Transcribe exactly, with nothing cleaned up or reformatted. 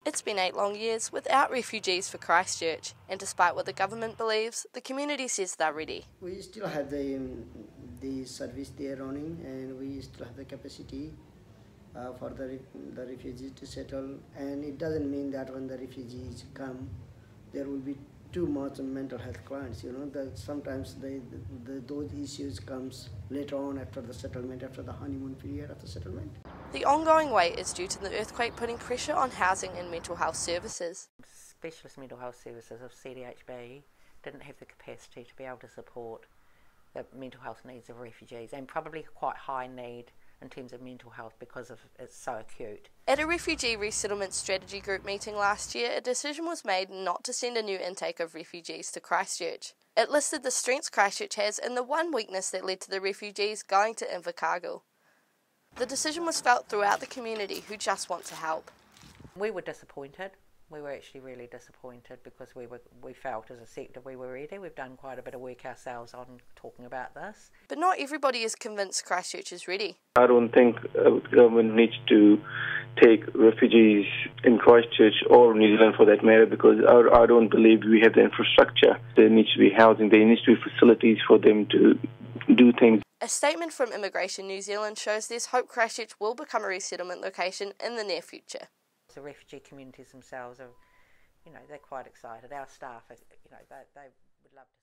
It's been eight long years without refugees for Christchurch, and despite what the government believes, the community says they're ready. We still have the, um, the service there running, and we still have the capacity uh, for the, the refugees to settle. And it doesn't mean that when the refugees come, there will be too much mental health clients. You know, that sometimes they, the, the, those issues comes later on after the settlement, after the honeymoon period of the settlement. The ongoing wait is due to the earthquake putting pressure on housing and mental health services. Specialist mental health services of C D H B didn't have the capacity to be able to support the mental health needs of refugees, and probably quite high need in terms of mental health because of it's so acute. At a refugee resettlement strategy group meeting last year, a decision was made not to send a new intake of refugees to Christchurch. It listed the strengths Christchurch has and the one weakness that led to the refugees going to Invercargill. The decision was felt throughout the community, who just want to help. We were disappointed. We were actually really disappointed because we were we felt as a sector we were ready. We've done quite a bit of work ourselves on talking about this. But not everybody is convinced Christchurch is ready. I don't think uh, government needs to take refugees in Christchurch or New Zealand for that matter, because I, I don't believe we have the infrastructure. There needs to be housing, there needs to be facilities for them to do things. A statement from Immigration New Zealand shows there's hope Christchurch will become a resettlement location in the near future. The refugee communities themselves are, you know, they're quite excited. Our staff, are, you know, they, they would love to.